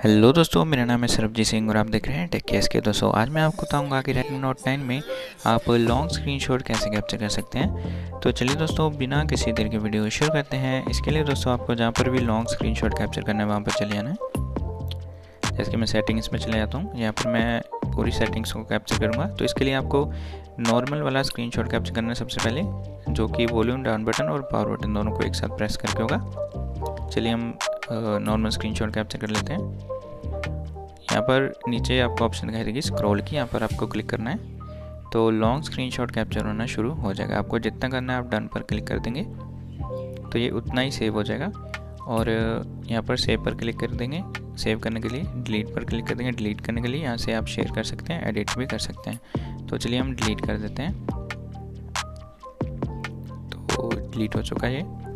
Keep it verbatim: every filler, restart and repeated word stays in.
Hello दोस्तों, मेरा नाम है सरबजीत सिंह और आप देख रहे हैं टेक केस के। दोस्तों आज मैं आपको बताऊंगा कि रेडमी नोट नाइन में आप लॉन्ग स्क्रीनशॉट कैसे कैप्चर कर सकते हैं। तो चलिए दोस्तों, बिना किसी देर के वीडियो शुरू करते हैं। इसके लिए दोस्तों आपको जहां पर भी लॉन्ग स्क्रीनशॉट कैप्चर करना है वहां पर चले जाना है। जैसे कि मैं सेटिंग्स में चले जाता हूँ, यहाँ पर मैं पूरी सेटिंग्स को कैप्चर करूँगा। तो इसके लिए आपको नॉर्मल वाला स्क्रीनशॉट कैप्चर करना है सबसे पहले, जो कि वॉल्यूम डाउन बटन और पावर बटन दोनों को एक साथ प्रेस करके होगा। चलिए हम नॉर्मल स्क्रीनशॉट कैप्चर कर लेते हैं। यहाँ पर नीचे आपको ऑप्शन दिखाई देगी स्क्रॉल की, यहाँ पर आपको क्लिक करना है तो लॉन्ग स्क्रीनशॉट कैप्चर होना शुरू हो जाएगा। आपको जितना करना है आप डन पर क्लिक कर देंगे तो ये उतना ही सेव हो जाएगा। और यहाँ पर सेव पर क्लिक कर देंगे। सेव करने के लिए डिलीट पर क्लिक कर देंगे। डिलीट करने के लिए यहाँ से आप शेयर कर सकते हैं, एडिट भी कर सकते हैं। तो चलिए हम डिलीट कर देते हैं। तो डिलीट हो चुका है ये।